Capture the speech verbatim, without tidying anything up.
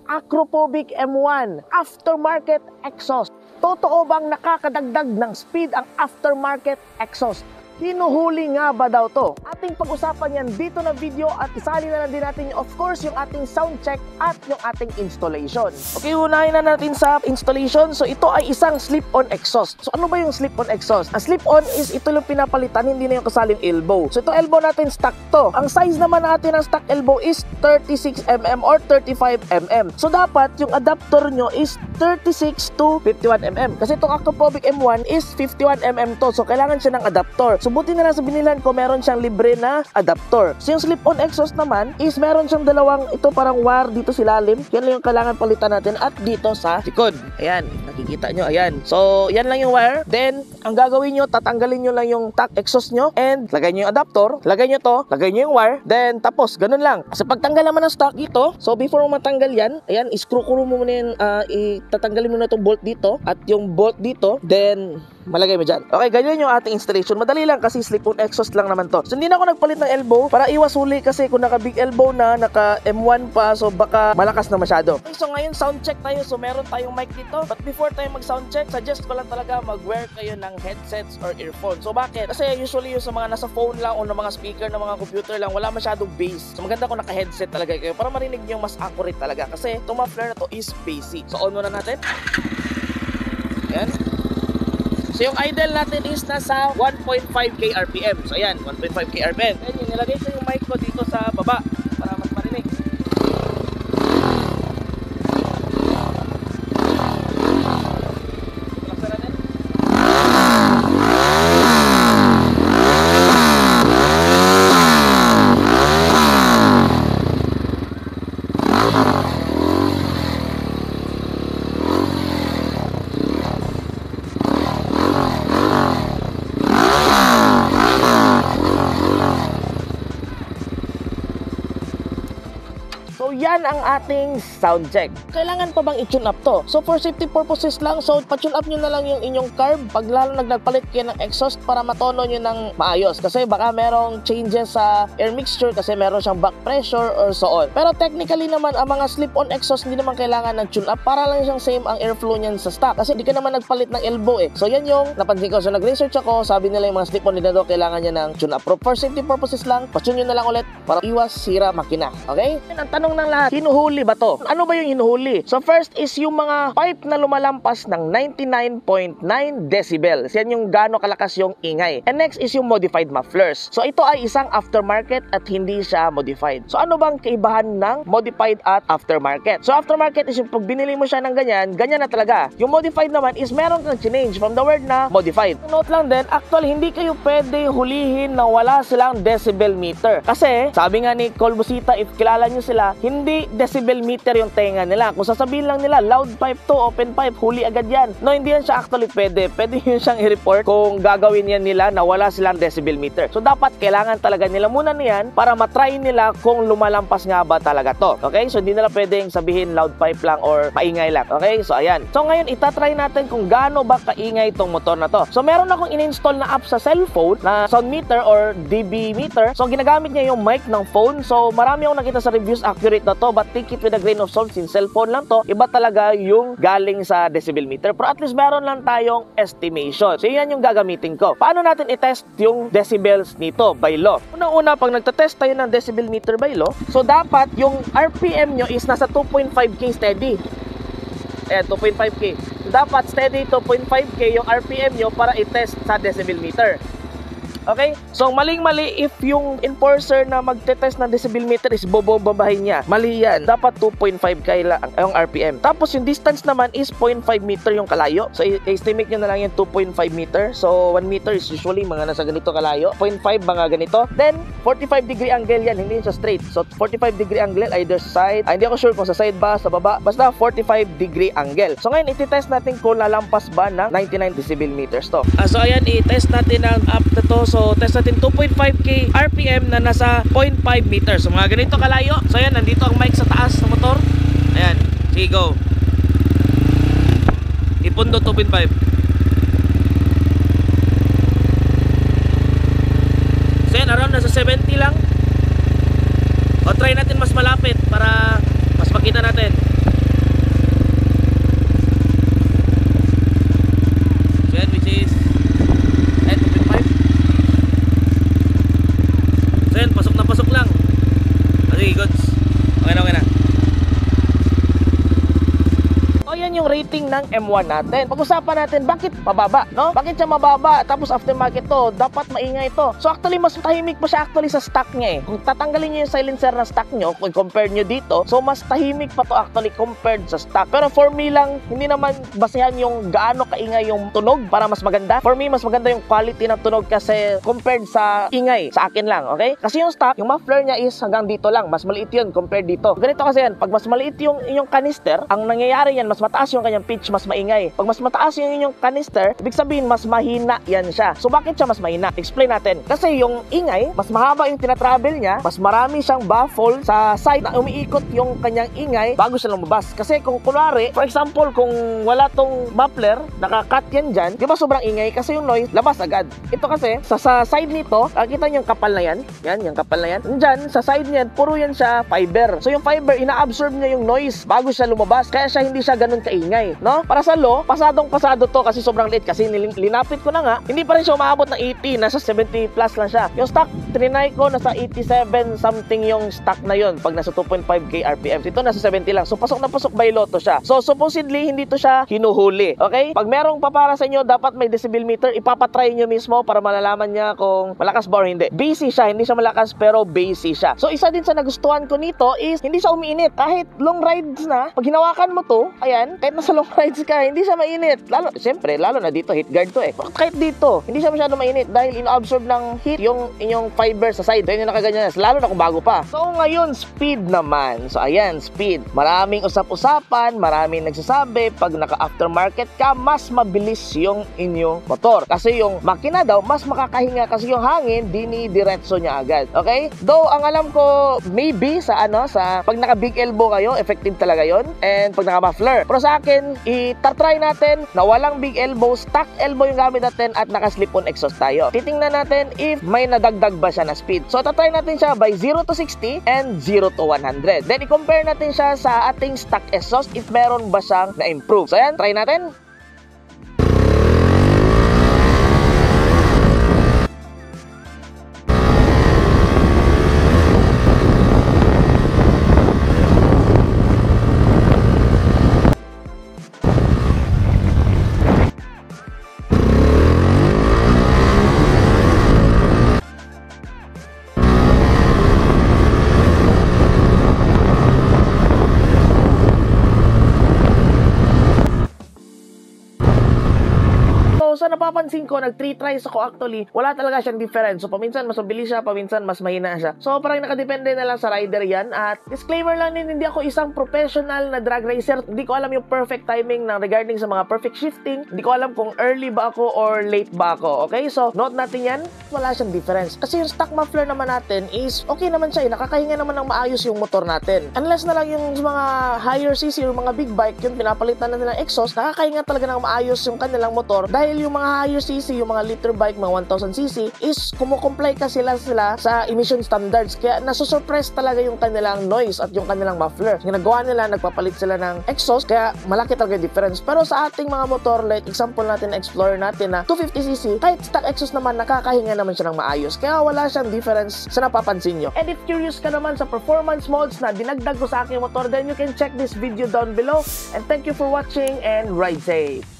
Acrophobic M one aftermarket exhaust. Totoo bang nakakadagdag ng speed ang aftermarket exhaust? Hinuhuli nga ba daw to? Ating pag-usapan yan dito na video at isali na lang din natin of course yung ating sound check at yung ating installation. Okay, unahin na natin sa installation. So ito ay isang slip-on exhaust. So ano ba yung slip-on exhaust? Ang slip-on is ito yung pinapalitan, hindi na yung kasaling elbow. So ito elbow natin stock to. Ang size naman natin ng stock elbow is thirty-six millimeters or thirty-five millimeters. So dapat yung adapter nyo is thirty-six to fifty-one millimeters. Kasi itong Acrophobic M one is fifty-one millimeters to. So kailangan siya ng adapter. So buti na lang sa binilan ko, meron siyang libre na adapter. So yung slip-on exhaust naman is meron siyang dalawang, ito parang wire dito sa ilalim. Yan lang yung kailangan palitan natin at dito sa likod. Ayan, nakikita nyo, ayan. So yan lang yung wire. Then, ang gagawin nyo, tatanggalin nyo lang yung tack exhaust nyo and lagay nyo yung adapter, lagay nyo to, lagay nyo yung wire, then tapos, ganun lang. Sa pagtanggal naman ng stock dito, so before mo matanggal yan, ayan, iskru-kuru mo muna yan, uh, itatanggalin mo na itong bolt dito at yung bolt dito, then malagay mo dyan. Okay, ganyan yung ating installation. Madali lang kasi slip-on exhaust lang naman to. So hindi na ako nagpalit ng elbow para iwas huli kasi kung naka big elbow na, naka M one pa, so baka malakas na masyado. Okay, so ngayon sound check tayo. So meron tayong mic dito. But before tayo mag sound check, suggest ko lang talaga mag-wear kayo ng headsets or earphone. So bakit? Kasi usually yung sa mga nasa phone lang o ng mga speaker ng mga computer lang, wala masyadong bass. So maganda kung naka-headset talaga kayo para marinig nyo mas accurate talaga. Kasi itong muffler na to is bassy. So on muna natin. Ayan. So yung idle natin is nasa one point five K R P M. So ayan, one point five K R P M. Then yung nilagay ko yung mic ko dito sa baba para mas marinig. Laksan natin. So yan ang ating sound check. Kailangan pa bang i-tune up to? So for safety purposes lang, so pa-tune up nyo na lang yung inyong carb pag lalo nagpalit kayo ng exhaust para matono nyo ng maayos. Kasi baka merong changes sa air mixture kasi meron siyang back pressure or so on. Pero technically naman, ang mga slip-on exhaust hindi naman kailangan ng tune up para lang siyang same ang airflow niyan sa stock. Kasi di ka naman nagpalit ng elbow eh. So yan yung napansin ko. So nag-research ako, sabi nila yung mga slip-on nila do kailangan niya ng tune up. Pero for safety purposes lang, pa-tune nyo na lang ulit para iwas sira makina. Okay? Yan ang tanong ng lahat, hinuhuli ba to? Ano ba yung hinuhuli? So first is yung mga pipe na lumalampas ng ninety-nine point nine decibels. Yan yung gaano kalakas yung ingay. And next is yung modified mufflers. So ito ay isang aftermarket at hindi siya modified. So ano bang kaibahan ng modified at aftermarket? So aftermarket is yung pag binili mo siya ng ganyan, ganyan na talaga. Yung modified naman is meron kang change from the word na modified. Note lang din, actually hindi kayo pwede hulihin na wala silang decibel meter. Kasi sabi nga ni Cole Busita, if kilala nyo sila, hindi decibel meter yung tenga nila. Kung sasabihin lang nila, loud pipe to, open pipe, huli agad yan. No, hindi yan siya actually pwede. Pwede yun siyang i-report kung gagawin yan nila na wala silang decibel meter. So, dapat kailangan talaga nila muna niyan para matry nila kung lumalampas nga ba talaga to. Okay? So, hindi nila pwedeng sabihin loud pipe lang or maingay lang. Okay? So, ayan. So, ngayon, itatry natin kung gaano ba kaingay itong motor na to. So, meron akong in-install na app sa cellphone na sound meter or D B meter. So, ginagamit niya yung mic ng phone. So, marami akong nakita sa reviews accurate na to, but take it with a grain of salt since cellphone lang to. Iba talaga yung galing sa decibel meter. Pero at least meron lang tayong estimation. So yan yung gagamitin ko. Paano natin i-test yung decibels nito by law? Unang-una, pag nagtatest tayo ng decibel meter by law, so dapat yung R P M nyo is nasa two point five K steady. Ayan, two point five K. So, dapat steady two point five K yung R P M nyo para i-test sa decibel meter. Okay? So, maling-mali if yung enforcer na magte-test ng decibel meter is bobombahin niya. Mali yan. Dapat two point five K lang yung R P M. Tapos, yung distance naman is zero point five meter yung kalayo. So, i-estimate nyo na lang yung two point five meter. So, one meter is usually mga nasa ganito kalayo. zero point five mga ganito. Then, forty-five degree angle yan. Hindi yun sa straight. So, forty-five degree angle either side. Ay, hindi ako sure kung sa side ba, sa baba. Basta, forty-five degree angle. So, ngayon, iti-test natin kung lalampas ba ng ninety-nine decibel meters to. Ah, so, ayan, i-test natin ang app na to. So, test natin two point five K R P M na nasa zero point five meters. So, mga ganito kalayo. So, ayan, nandito ang mic sa taas ng motor. Ayan, sige, go. Ipundo two point five. So, ayan, around nasa seventy lang. O, try natin mas malapit para mas makita natin. rating ng M one natin. Pag-usapan natin bakit mababa, no? Bakit siya mababa? Tapos aftermarket to, dapat maingay to. So actually mas tahimik pa siya actually sa stock niya eh. Kung tatanggalin niyo yung silencer na stock niyo, kung compare niyo dito, so mas tahimik pa to actually compared sa stock. Pero for me lang, hindi naman basehan yung gaano kaingay yung tunog para mas maganda. For me, mas maganda yung quality ng tunog kasi compared sa ingay, sa akin lang, okay? Kasi yung stock, yung muffler niya is hanggang dito lang, mas maliit yun compared dito. Ganito kasi yan, pag mas maliit yung inyong canister, ang nangyayari yan, mas mataas yung kanyang pitch, mas maingay. Pag mas mataas yung inyong canister, ibig sabihin mas mahina yan siya. So bakit siya mas mahina? Explain natin. Kasi yung ingay, mas mahaba yung tinatravel niya, mas marami siyang baffle sa side na umiikot yung kanyang ingay bago siya lumabas. Kasi kung kunwari, for example, kung wala tong muffler, naka-cut yan dyan, di ba sobrang ingay kasi yung noise, labas agad. Ito kasi, sa, sa side nito, nakikita niyo yung kapal na yan, yan, yung kapal na yan. Dyan, sa side niyan, puro yan siya fiber. So yung fiber, ina-absorb niya yung noise bago siya lumabas. Kaya siya hindi siya ganun kaingay, no? Para sa low, pasadong pasado to kasi sobrang liit. Kasi linapit ko na nga, hindi pa rin siya umaabot ng eighty, nasa seventy plus lang siya. Yung stock, trinay ko, nasa eighty-seven something yung stock na yun pag nasa two point five K R P M. Ito nasa seventy lang. So pasok na pasok by loto siya. So supposedly, hindi to siya hinuhuli. Okay? Pag merong pa para sa inyo, dapat may decibel meter, ipapatry nyo mismo para malalaman niya kung malakas ba or hindi. Bassy siya, hindi siya malakas pero bassy siya. So isa din sa nagustuhan ko nito is hindi siya umiinit. Kahit long rides na, pag hinawakan mo to, ayan, kahit nasa long rides ka, hindi siya mainit. Lalo, siyempre, lalo na dito, heat guard to eh. Kahit dito, hindi siya masyado mainit dahil ino-absorb ng heat yung inyong fiber sa side. So yun yung nakaganyan. Lalo na kung bago pa. So ngayon, speed naman. So ayan, speed. Maraming usap-usapan, maraming nagsasabi, pag naka-aftermarket ka, mas mabilis yung inyong motor. Kasi yung makina daw, mas makakahinga kasi yung hangin, dinidiretso niya agad. Okay? Though, ang alam ko, maybe sa ano, sa pag naka-big elbow kayo, effective talaga yon. And pag naka-muffler. Pero sa akin, itatry natin na walang big elbow, stock elbow yung gamit natin at naka-slip-on exhaust tayo. Titingnan natin if may nadagdag ba siya na speed. So, tatry natin siya by zero to sixty and zero to one hundred. Then, i-compare natin siya sa ating stock exhaust if meron ba siyang na-improve. So, yan, try natin. So, sa napapansin ko, nag three tries ako actually, wala talaga siyang difference. So, paminsan mas mabilis siya, paminsan mas mahina siya. So, parang nakadepende na lang sa rider yan. At disclaimer lang din, hindi ako isang professional na drag racer. Hindi ko alam yung perfect timing ng regarding sa mga perfect shifting. Hindi ko alam kung early ba ako or late ba ako. Okay? So, note natin yan, wala siyang difference. Kasi yung stock muffler naman natin is okay naman siya. Nakakahinga naman ng maayos yung motor natin. Unless na lang yung mga higher C C or mga big bike, yung pinapalitan na nilang exhaust, nakakahinga talaga ng maayos yung kanilang motor dahil yung mga higher C C, yung mga liter bike, mga one thousand C C is kumukomply ka sila sila sa emission standards. Kaya nasusurpress talaga yung kanilang noise at yung kanilang muffler. Ginagawa nila, nagpapalit sila ng exhaust, kaya malaki talaga difference. Pero sa ating mga motor, like example natin, Explorer natin na two fifty C C, kahit stock exhaust naman, nakakahinga naman siya ng maayos. Kaya wala siyang difference sa napapansin nyo. And if curious ka naman sa performance modes na dinagdag ko sa aking motor, then you can check this video down below. And thank you for watching and ride safe!